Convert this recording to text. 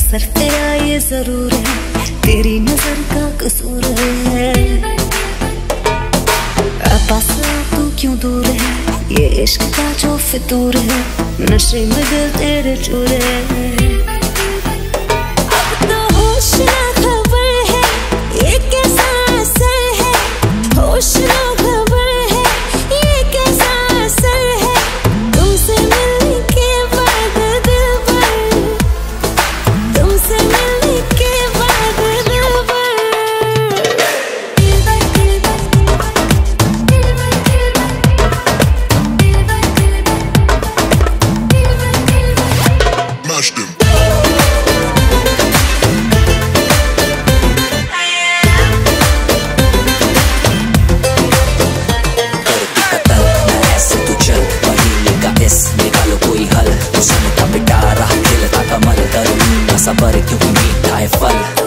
असर तेरा ये जरूर है, तेरी नजर का कसूर है। पास तू क्यों दूर है, ये इश्क का जो फितूर है, नशे में दिल तेरे चूर है। अब तो होश ना खबर है, ये कैसा असर है, होश ना खबर है, ये कैसा असर है, तुमसे मिलने के बाद दिल भर, तुमसे मिलने के बाद दिल भर। निकालो कोई हल, उसने का पिटारा खिलता कमल, करूँ ना सबर क्योंकि मीठा है फल।